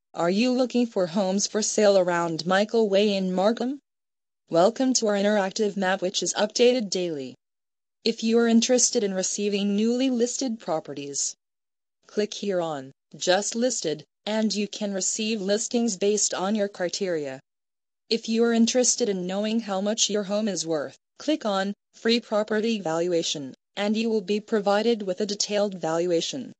Are you looking for homes for sale around Michael Way in Markham? Welcome to our interactive map, which is updated daily. If you are interested in receiving newly listed properties, click here on Just Listed and you can receive listings based on your criteria. If you are interested in knowing how much your home is worth, click on Free Property Valuation and you will be provided with a detailed valuation.